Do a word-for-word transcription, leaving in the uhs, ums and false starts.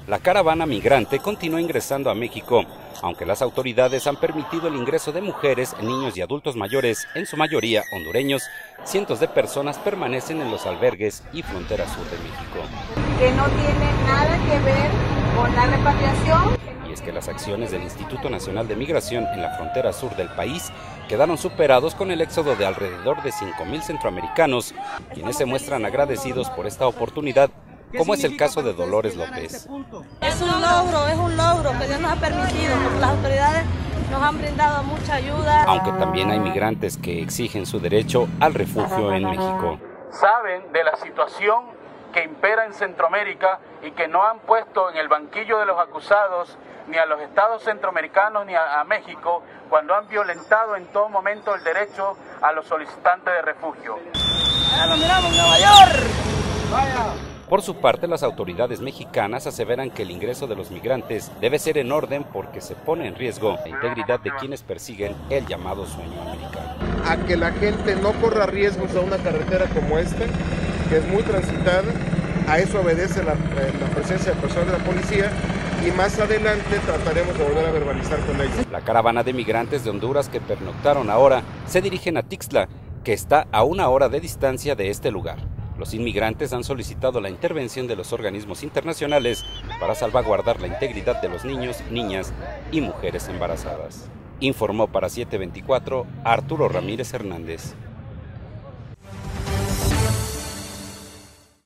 La caravana migrante continúa ingresando a México, aunque las autoridades han permitido el ingreso de mujeres, niños y adultos mayores, en su mayoría hondureños. Cientos de personas permanecen en los albergues y frontera sur de México. Que no tiene nada que ver con la repatriación. Y es que las acciones del Instituto Nacional de Migración en la frontera sur del país quedaron superados con el éxodo de alrededor de cinco mil centroamericanos, quienes se muestran agradecidos por esta oportunidad, como es el caso de Dolores López. Es un logro, es un logro que Dios nos ha permitido, porque las autoridades nos han brindado mucha ayuda. Aunque también hay migrantes que exigen su derecho al refugio en México. Saben de la situación que impera en Centroamérica y que no han puesto en el banquillo de los acusados ni a los estados centroamericanos ni a, a México cuando han violentado en todo momento el derecho a los solicitantes de refugio. ¡Ya lo miramos en Nueva York! ¡Vaya! Por su parte, las autoridades mexicanas aseveran que el ingreso de los migrantes debe ser en orden porque se pone en riesgo la integridad de quienes persiguen el llamado sueño americano. A que la gente no corra riesgos a una carretera como esta, que es muy transitada, a eso obedece la, la presencia de personal de la policía y más adelante trataremos de volver a verbalizar con ellos. La caravana de migrantes de Honduras que pernoctaron ahora se dirigen a Tixla, que está a una hora de distancia de este lugar. Los inmigrantes han solicitado la intervención de los organismos internacionales para salvaguardar la integridad de los niños, niñas y mujeres embarazadas. Informó para siete veinticuatro Arturo Ramírez Hernández.